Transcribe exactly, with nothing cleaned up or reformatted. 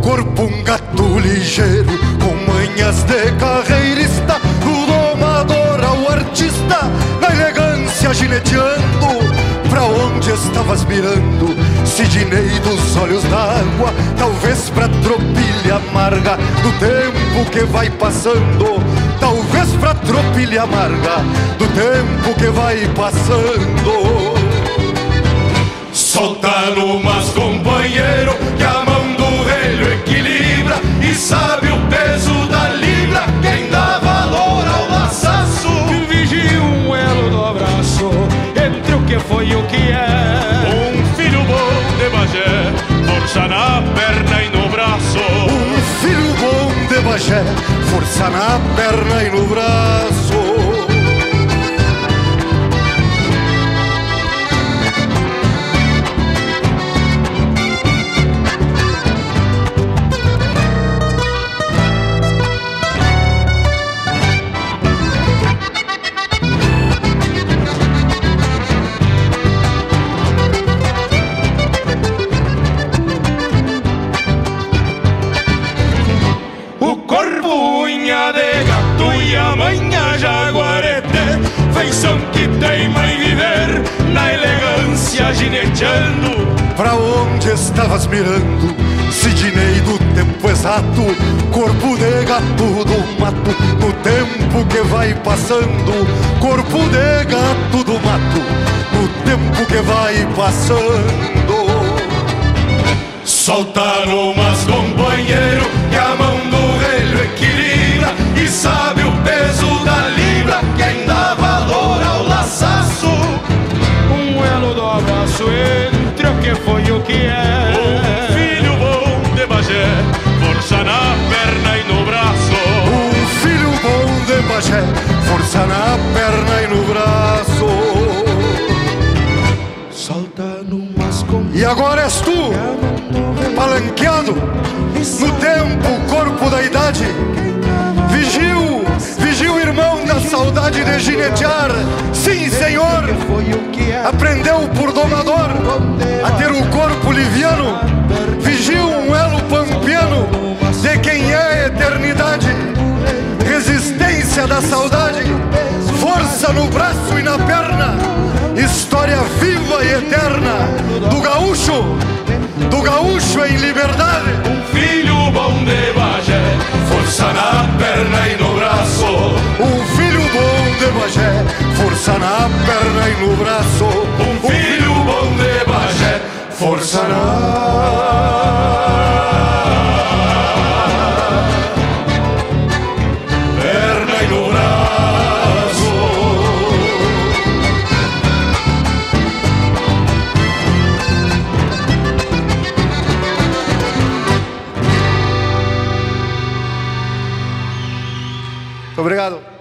corpo um gato ligeiro, com manhas de carreirista, do domador ao artista, na elegância gineteando. Pra onde estavas mirando, Sidney dos olhos d'água? Talvez pra tropilha amarga do tempo que vai passando. Talvez pra tropilha amarga do tempo que vai passando. Solta no mas companheiro, que a mão do relho equilibra e sabe o peso da libra quem dá valor ao laçaço. Vigia um elo do abraço entre o que foi e o que é. Um filho bom de Bagé, força na perna e no braço. Um filho bom de Bagé, força na perna e no braço. De gato e a manha jaguarete, feição que teima em viver na elegância gineteando. Pra onde estavas mirando, Sidney do tempo exato? Corpo de gato do mato, no tempo que vai passando. Corpo de gato do mato, no tempo que vai passando. Solta no mas companheiro, que a mão do relho equilibra e sabe o peso da libra quem dá valor ao laçaço. Um elo do abraço entre o que foi e o que é. Um filho bom de Bagé, força na perna e no braço. Um filho bom de Bagé, força na perna e no braço. Solta no mas companheiro. E agora és tu, palanqueado, no tempo, corpo da idade. Vigiu, vigiu, irmão da saudade de ginetear. Sim, senhor, aprendeu por domador a ter o corpo liviano. Vigiu um elo pampiano de quem é eternidade. Resistência da saudade, força no braço e na perna. História viva e eterna do gaúcho, do gaúcho em liberdade. Um filho bom de Bagé, força na perna e no braço. Um filho bom de Bagé, força na perna e no braço. Um filho bom de Bagé, força na perna e no braço. Obrigado.